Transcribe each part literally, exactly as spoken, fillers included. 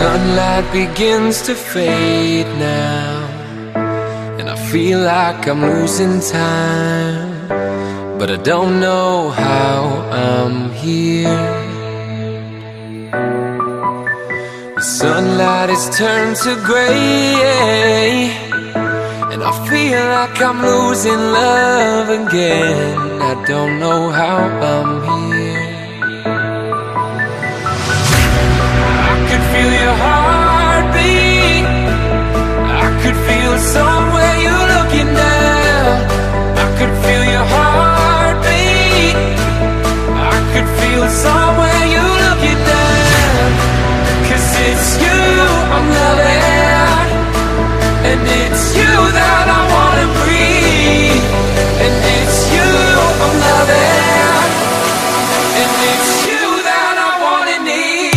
sunlight begins to fade now, and I feel like I'm losing time, but I don't know how I'm here. The sunlight has turned to gray, and I feel like I'm losing love again. I don't know how I'm here. I could feel your heartbeat, I could feel somewhere you're looking down. I could feel your heartbeat, I could feel somewhere you're looking down. Cause it's you I'm loving, and it's you that I wanna breathe. And it's you I'm loving, and it's you that I wanna need.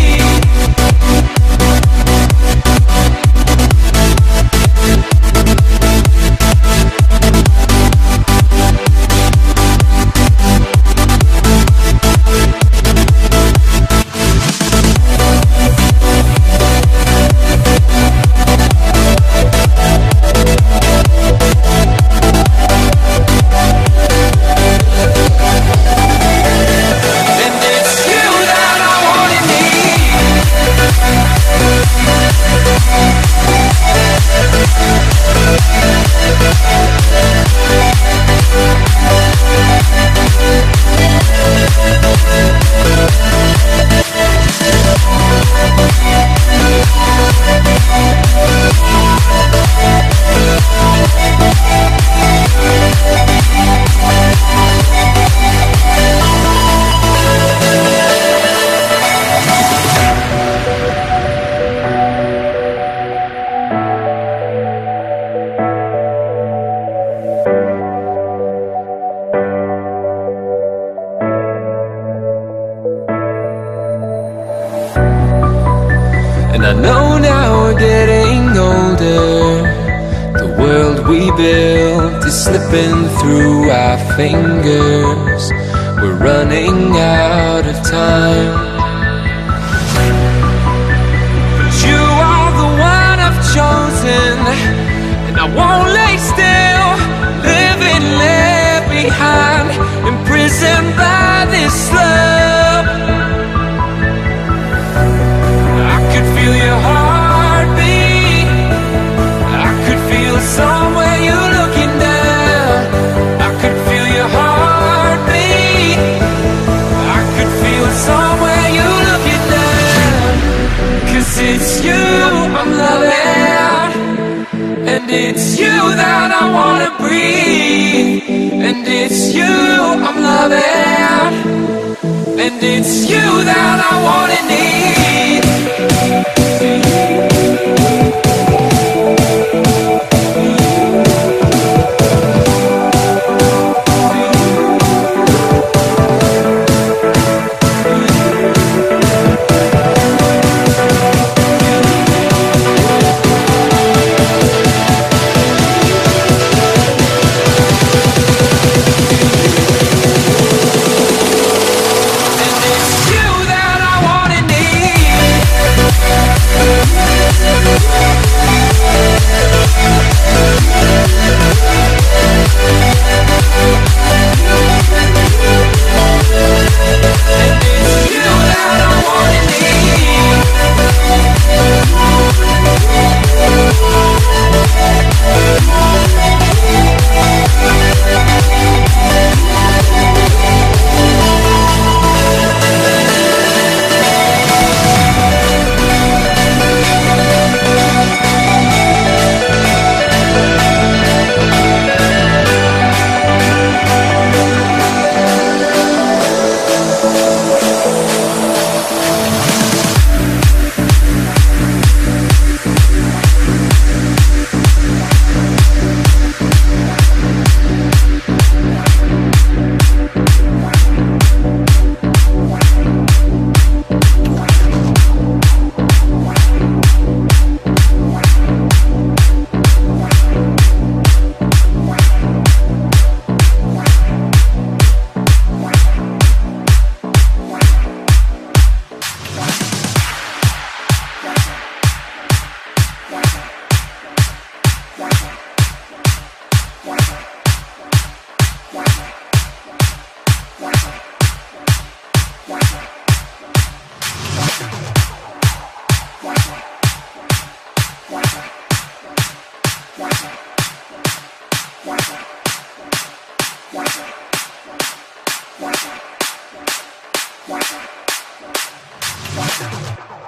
And I know now we're getting older, the world we built is slipping through our fingers. We're running out of time, but you are the one I've chosen, and I won't lay still, living left behind, imprisoned by this love. Feel your heartbeat, I could feel somewhere you're looking down. I could feel your heartbeat, I could feel somewhere you're looking down. Cause it's you I'm loving, and it's you that I wanna breathe. And it's you I'm loving, and it's you that I wanna need. And it's you that I wanna need. Wow.